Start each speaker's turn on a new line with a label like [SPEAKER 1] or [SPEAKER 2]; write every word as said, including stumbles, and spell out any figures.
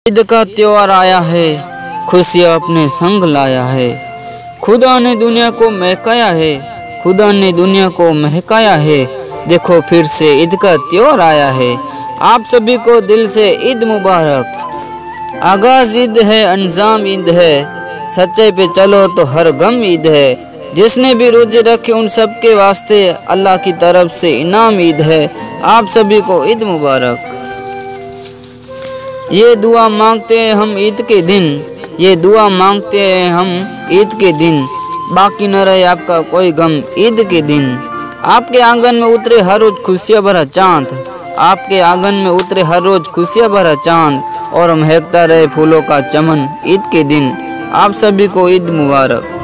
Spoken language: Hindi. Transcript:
[SPEAKER 1] ईद का त्योहार आया है, खुशियाँ अपने संग लाया है। खुदा ने दुनिया को महकाया है, खुदा ने दुनिया को महकाया है। देखो फिर से ईद का त्योहार आया है। आप सभी को दिल से ईद मुबारक। आगाज ईद है, अंजाम ईद है, सच्चाई पे चलो तो हर गम ईद है। जिसने भी रोजे रखे उन सब के वास्ते अल्लाह की तरफ से इनाम ईद है। आप सभी को ईद मुबारक। ये दुआ मांगते हैं हम ईद के दिन, ये दुआ मांगते हैं हम ईद के दिन, बाकी न रहे आपका कोई गम ईद के दिन। आपके आंगन में उतरे हर रोज खुशियाँ भरा चांद, आपके आंगन में उतरे हर रोज खुशियाँ भरा चांद, और महकता रहे फूलों का चमन ईद के दिन। आप सभी को ईद मुबारक।